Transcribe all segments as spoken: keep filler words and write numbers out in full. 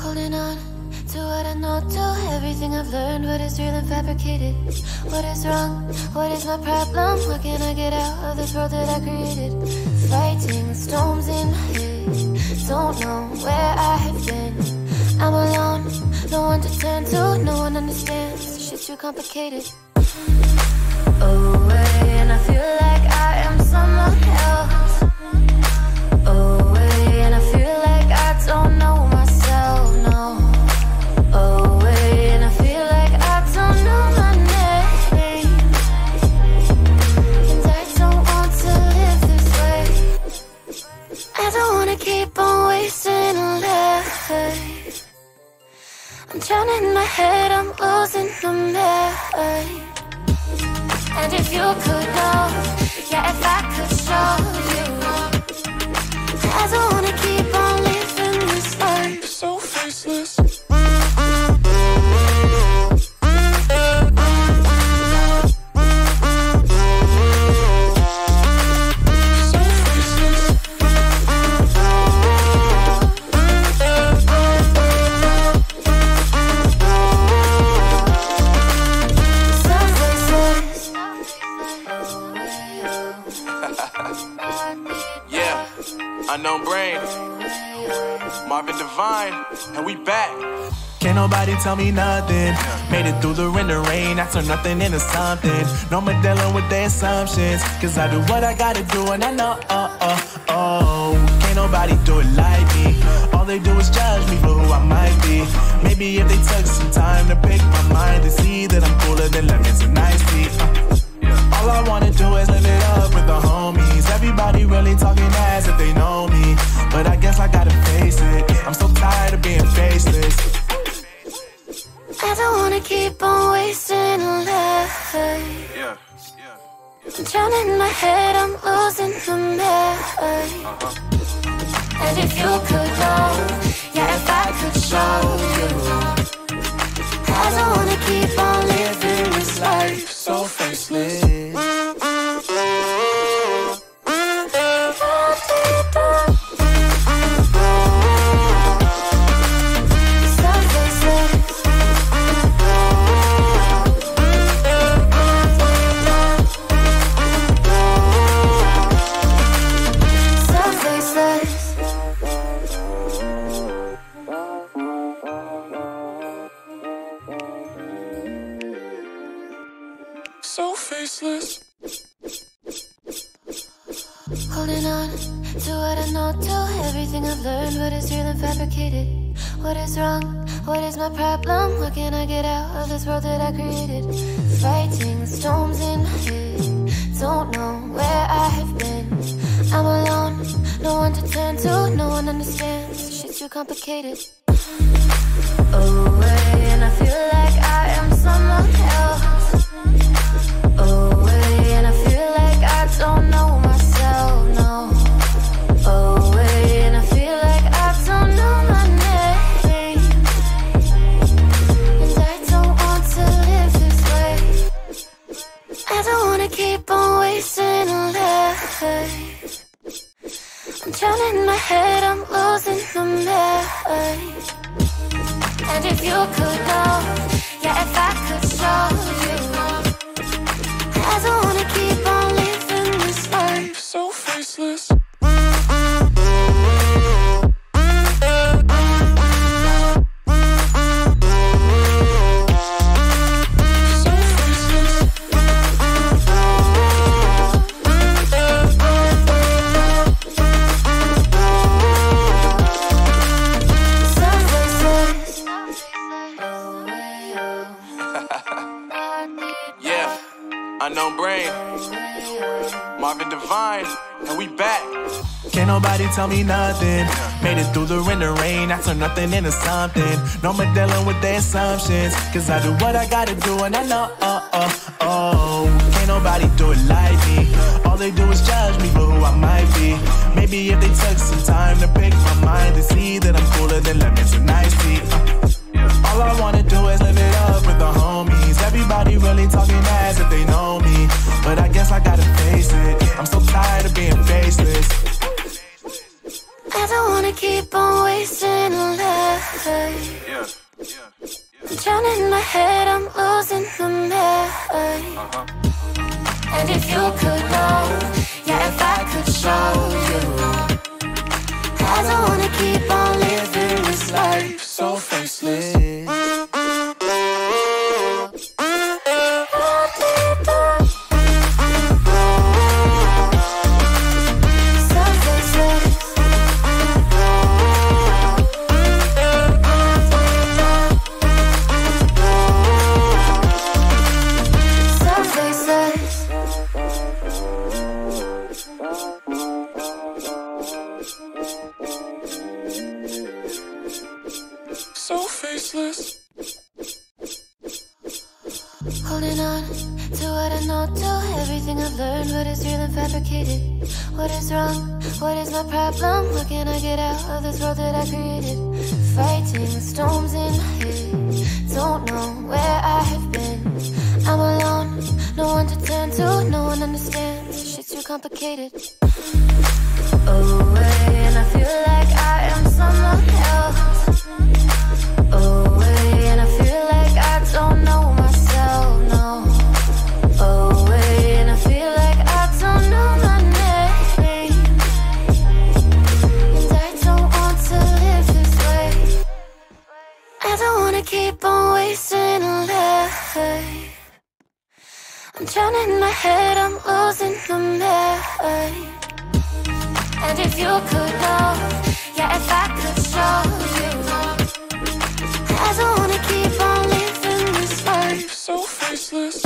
Holding on to what I know, to everything I've learned. What is real and fabricated? What is wrong? What is my problem? What can I get out of this world that I created? Fighting storms in my head, don't know where I have been. I'm alone, no one to turn to, no one understands. Shit's too complicated. Away, and I feel like I am someone else. Away, and I feel like I don't know myself, no. Away, and I feel like I don't know my name. And I don't want to live this way. I don't wanna keep on wasting a life. I'm drowning in my head, I'm losing the mind. And if you could know, yeah, if I could show you, I don't wanna keep on living this life so faceless. Unknown Brain, Marvin Divine, and we back. Can't nobody tell me nothing. Made it through the rain, the rain, I turn nothing into something. No more dealing with their assumptions, cause I do what I gotta do and I know, oh, oh, oh. Can't nobody do it like me. All they do is judge me for who I might be. Maybe if they took some time to pick my mind to see that I'm cooler than lemons and iced tea. uh. All I wanna do is live it up with the homies. Everybody really talking as if they know me, but I guess I gotta face it. I'm so tired of being faceless. I don't wanna keep on wasting a life. Yeah, yeah. I'm drowning in my head, I'm losing the mind. Uh-huh. And if you could know, yeah, if I could show you, I don't wanna keep on living this life so faceless. So faceless. Holding on to what I know, to everything I've learned. What is real and fabricated? What is wrong? What is my problem? What can I get out of this world that I created? Fighting storms in my head, don't know where I have been. I'm alone, no one to turn to, no one understands. Shit's too complicated. Away, and I feel like I am someone else. Away, and I feel like I don't know myself, no. Away, and I feel like I don't know my name. And I don't want to live this way. I don't wanna keep on wasting a life. I'm drowning in my head, I'm losing the mind. And if you could know, yeah, if I could show you, I don't wanna keep on living this life so faceless. Unknown Brain, Marvin Divine, and we back. Can't nobody tell me nothing. Made it through the rain, the rain, I turn nothing into something. No more dealing with their assumptions, cause I do what I gotta do and I know, oh, oh, oh. Can't nobody do it like me. All they do is judge me for who I might be. Maybe if they took some time to pick my mind to see that I'm cooler than lemons and iced tea. uh. All I wanna do is live it up with the homies. Everybody really talking as if they know me, but I guess I gotta face it. I'm so tired of being faceless. I don't wanna keep on waiting. wasting a life. Yeah, yeah, yeah. I'm drowning in my head, I'm losing my mind. Uh-huh. And if you could know, yeah, if I could show you, I don't wanna keep on living this life so faceless. So faceless. Holding on to what I know, to everything I've learned, but it's real and fabricated. What is wrong? What is my problem? How can I get out of this world that I created? Fighting the storms in my head, don't know where I have been. I'm alone, no one to turn to, no one understands. Shit's too complicated. Away, and I feel like I am someone else. Away, and I feel like I don't know myself, no. Away, and I feel like I don't know my name. And I don't want to live this way. I don't wanna keep on wasting a life. I'm drowning in my head, I'm losing my mind. And if you could know, yeah, if I could show you, I don't wanna keep on living this life so faceless.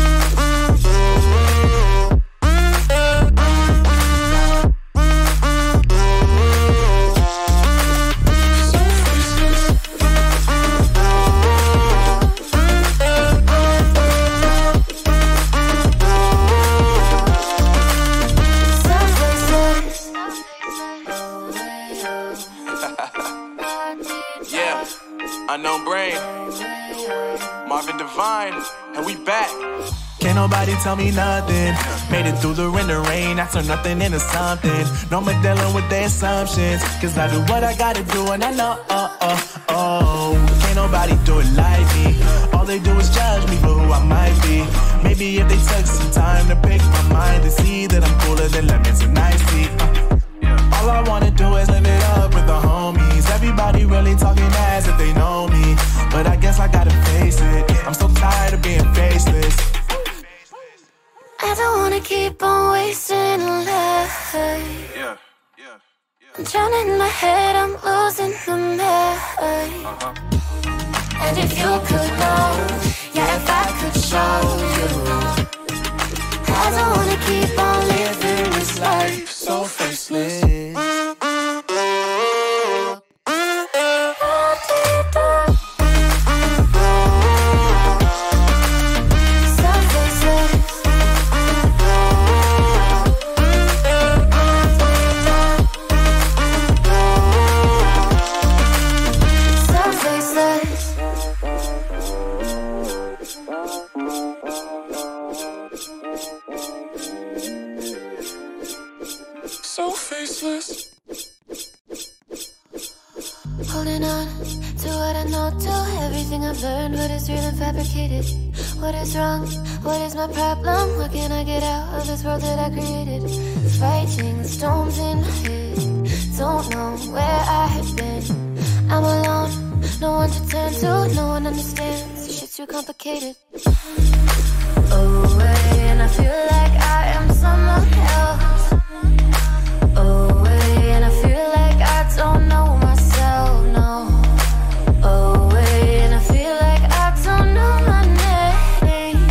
Unknown Brain, Marvin Divine, and we back. Can't nobody tell me nothing. Made it through the rain, the rain. I turn nothing into something. No more dealing with their assumptions. Cause I do what I gotta do and I know, oh, oh, oh. Can't nobody do it like me. All they do is judge me for who I might be. Maybe if they took some time to pick my mind, to see that I'm cooler than lemons and iced tea. Uh, all I wanna do is live it up with the homies. Everybody really talking as if they know me, but I guess I gotta face it. I'm so tired of being faceless. I don't wanna keep on wasting a life. Yeah, yeah, yeah. I'm drowning in my head, I'm losing my mind. Uh-huh. And if you could know, yeah, if I could show you, I don't wanna keep on living this life so faceless. So faceless. Holding on to what I know, to everything I've learned, but it's real and fabricated. What is wrong? What is my problem? How can I get out of this world that I created? Fighting the storms in my head, don't know where I have been. I'm alone, no one to turn to, no one understands. Shit's too complicated. Away, and I feel like I am someone else. Away, and I feel like I don't know myself, no. Away, and I feel like I don't know my name.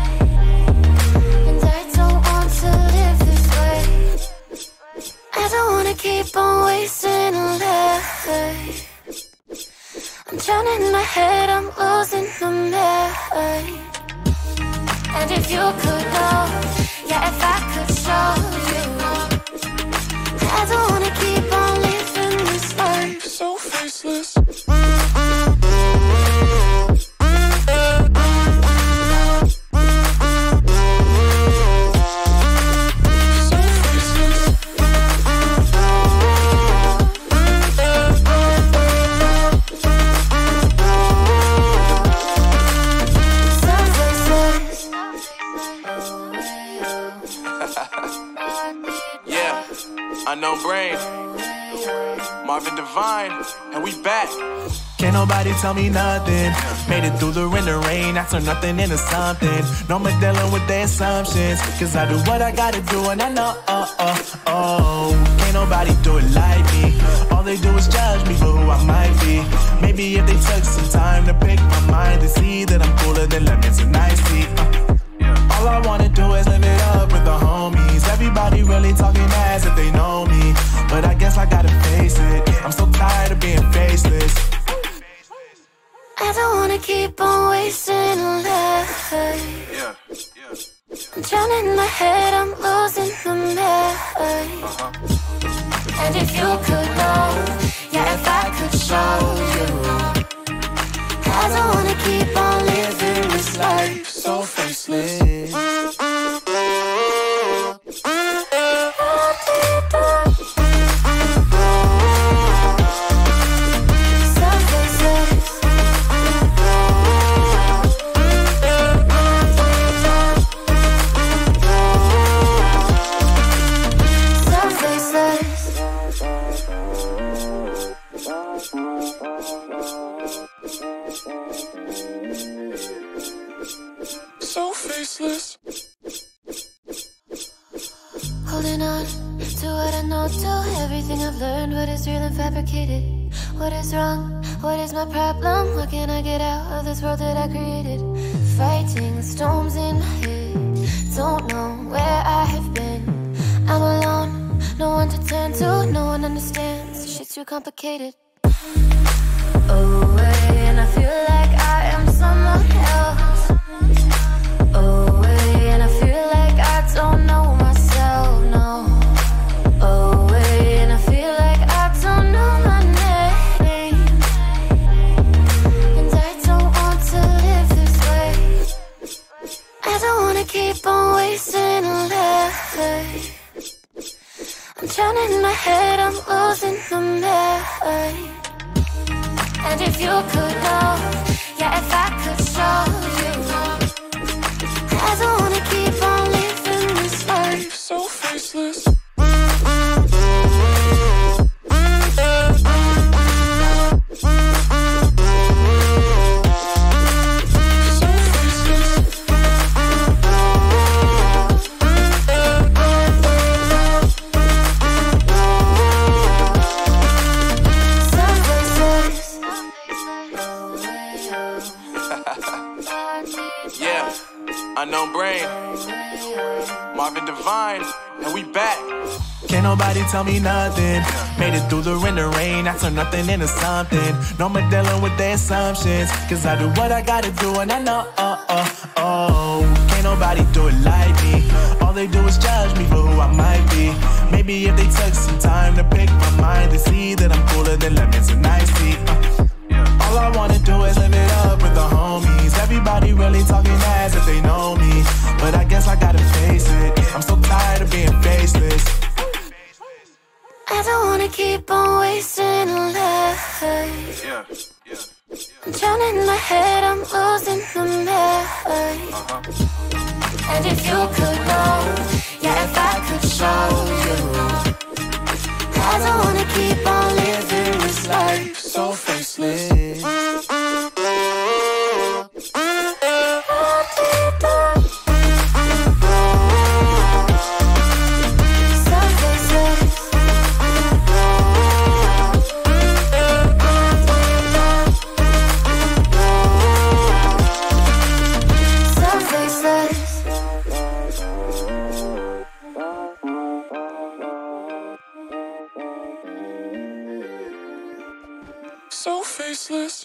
And I don't want to live this way. I don't wanna keep on wasting a life. I'm drowning in my head, I'm losing my mind. And if you could know, yeah, if I could show you, I don't wanna keep on living this life so faceless. So faceless. Marvin Divine, and we back. Can't nobody tell me nothing. Made it through the rain, the rain, I turn nothing into something. No more dealing with their assumptions, cause I do what I gotta do and I know, oh, oh, oh. Can't nobody do it like me. All they do is judge me for who I might be. Maybe if they took some time to pick my mind, they see that I'm cooler than lemons and iced tea. uh. All I wanna do is live it up with the homies. Everybody really talking as if they know me, but I guess I gotta face it. I'm so tired of being faceless. I don't wanna keep on wasting life. Yeah, yeah. I'm drowning in my head, I'm losing the mind. Uh-huh. And if you could know, yeah, if I could show you, I don't wanna keep on living this life so faceless. So faceless. Holding on to what I know, to everything I've learned, what is real and fabricated. What is wrong? What is my problem? What can I get out of this world that I created? Fighting the storms in my head, don't know where I have been. I'm alone, no one to turn to, no one understands, shit's too complicated. Away, and I feel like I am someone else. Away, and I feel like I don't know myself, no. Away, and I feel like I don't know my name. And I don't want to live this way. I don't wanna keep on wasting life. I'm drowning in my head, I'm losing the mind. And if you could know, yeah, if I could show you, I don't wanna keep on living this life so faceless. Yeah, Unknown Brain, Marvin Divine, and we back. Can't nobody tell me nothing. Made it through the rain, the rain, I turn nothing into something. No more dealing with their assumptions, cause I do what I gotta do and I know, oh, oh, oh. Can't nobody do it like me. All they do is judge me for who I might be. Maybe if they took some time to pick my mind, they see that I'm cooler than lemons and iced tea. uh. All I wanna do is live it up with the homies. Everybody really talking as if they know me, but I guess I gotta face it. I'm so tired of being faceless. I don't wanna keep on wasting life. Yeah, yeah. I'm drowning in my head, I'm losing the mind. Uh-huh. And if you could know, yeah, if I could show you, I don't wanna keep on living this life so faceless. So faceless.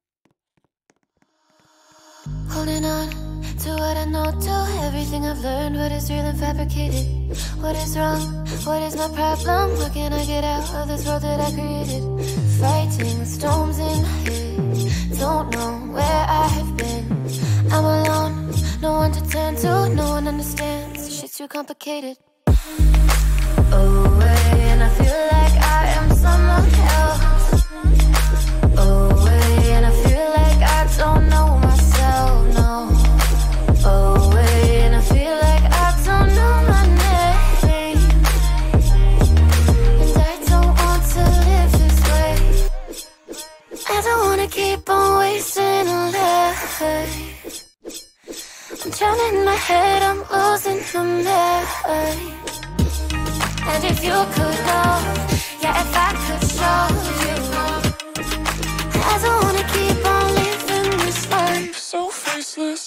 Holding on to what I know, to everything I've learned, what is real and fabricated. What is wrong? What is my problem? What can I get out of this world that I created? Fighting the storms in my head, don't know where I have been. I'm alone, no one to turn to, no one understands, shit's too complicated. Away, and I feel like I am someone else. Away, and I feel like I don't know myself, no. Away, and I feel like I don't know my name. And I don't want to live this I'm drowning my head, I'm losing my mind. And if you could know, yeah, if I could show you, I don't wanna keep on living this life so faceless.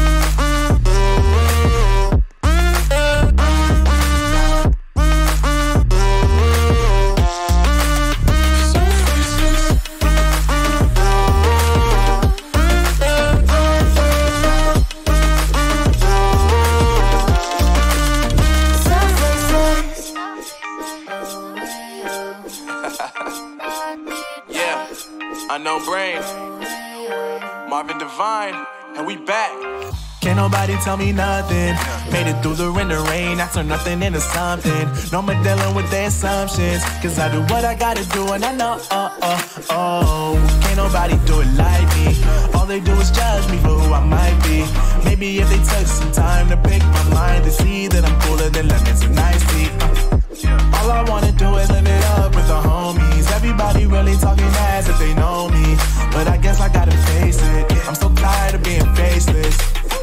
Unknown Brain, Marvin Divine, and we back. Can't nobody tell me nothing. Made it through the rain, the rain. I turn nothing into something. No more dealing with their assumptions. Cause I do what I gotta do and I know, oh, oh, oh. Can't nobody do it like me. All they do is judge me for who I might be. Maybe if they took some time to pick my mind, to see that I'm cooler than lemons and iced tea. uh, All I wanna do is live it up with the homies. Everybody really talking as if they know me, but I guess I gotta face it. I'm so tired of being faceless.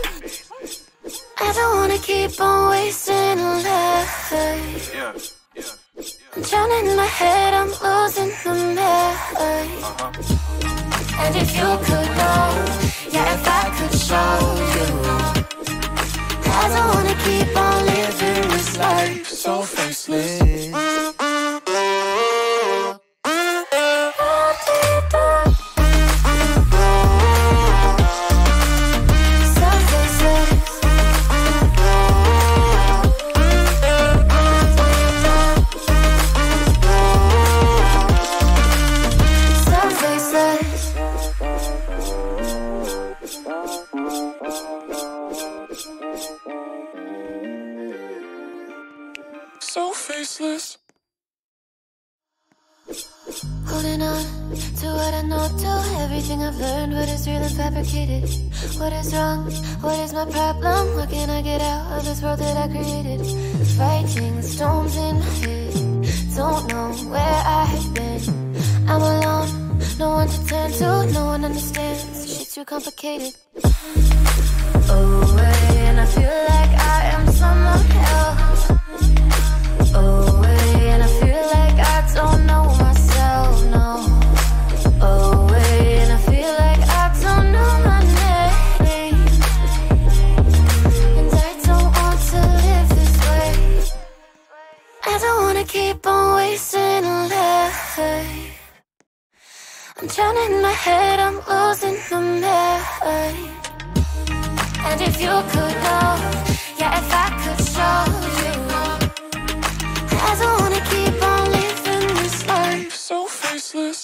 I don't wanna keep on wasting life. Yeah, yeah, yeah. I'm drowning my head, I'm losing my mind. Uh-huh. And if you could know, yeah, if I could show you, I don't wanna keep on living this life so faceless. So faceless. Holding on to what I know, to everything I've learned, what is real and fabricated. What is wrong? What is my problem? What can I get out of this world that I created? Fighting the storms in my head, don't know where I've been. I'm alone, no one to turn to, no one understands, shit's too complicated. Away, and I feel like I am someone else. Away, and I feel like I don't know myself, no. Away, and I feel like I don't know my name. And I don't want to live this way. I don't wanna keep on wasting life. I'm drowning my head, I'm losing my mind. And if you could know, yeah, if I could show you, I don't wanna keep on living this life so faceless.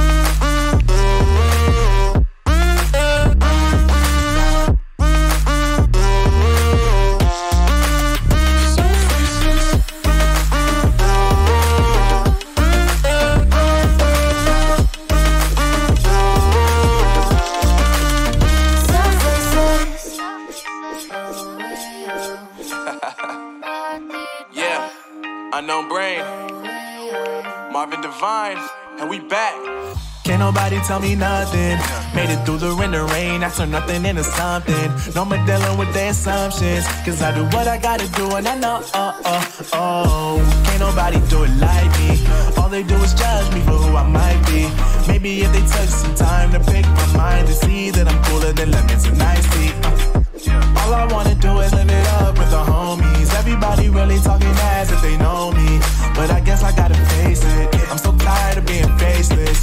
Yeah, Unknown Brain, Marvin Divine, and we back. Can't nobody tell me nothing. Made it through the rain, the rain. I turn nothing into something. No more dealing with their assumptions. Cause I do what I gotta do and I know, oh, oh, oh. Can't nobody do it like me. All they do is judge me for who I might be. Maybe if they took some time to pick my mind, to see that I'm cooler than lemons and iced tea. uh, All I wanna do is live it up with the homies. Everybody really talking as if they know me, but I guess I gotta face it. I'm so tired of being faceless.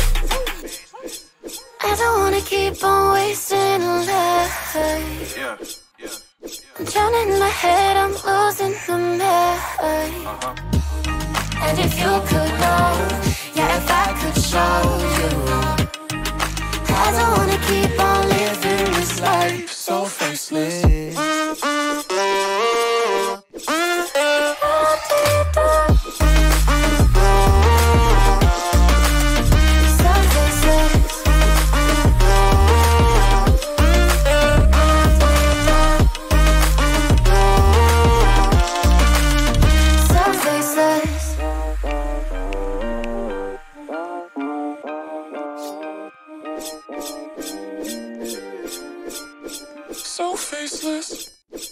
I don't wanna keep on wasting life. Yeah, yeah, yeah. I'm drowning my head, I'm losing my mind. Uh-huh. And if you could know, yeah, if I could show you, I don't wanna keep on living this life so faceless. so faceless.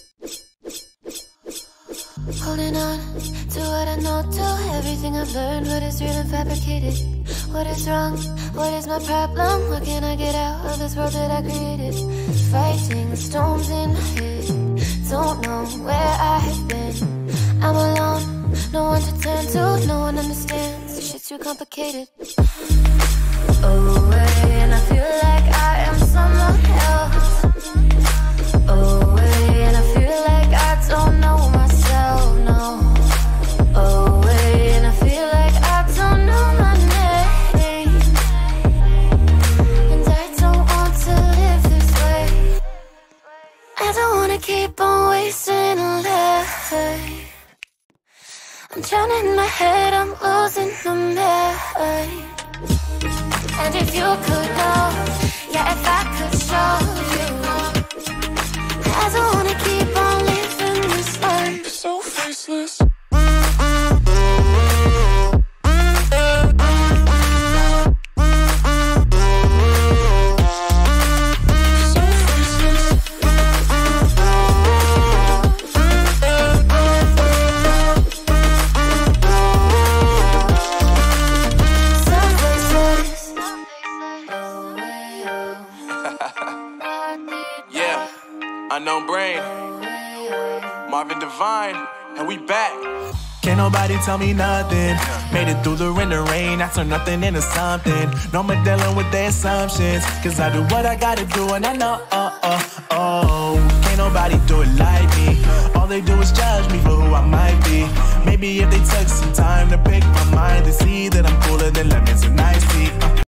Holding on to what I know, to everything I've learned. What is real and fabricated? What is wrong? What is my problem? What can I get out of this world that I created? Fighting storms in my head, don't know where I have been. I'm alone, no one to turn to, no one understands. This shit's too complicated. Away, and I feel like I am someone else. Away, and I feel like I don't know myself, no. Away, and I feel like I don't know my name. And I don't want to live this way. I don't wanna keep on wasting a life. I'm drowning in my head, I'm losing my mind. And if you could know, yeah, if I could show you, I don't wanna keep on living this life so faceless. Unknown Brain, Marvin Divine, and we back. Can't nobody tell me nothing. Made it through the rain, the rain. I turn nothing into something. No more dealing with their assumptions. Cause I do what I gotta do and I know, oh, oh, oh. Can't nobody do it like me. All they do is judge me for who I might be. Maybe if they took some time to pick my mind, they see that I'm cooler than lemons and iced tea. Uh.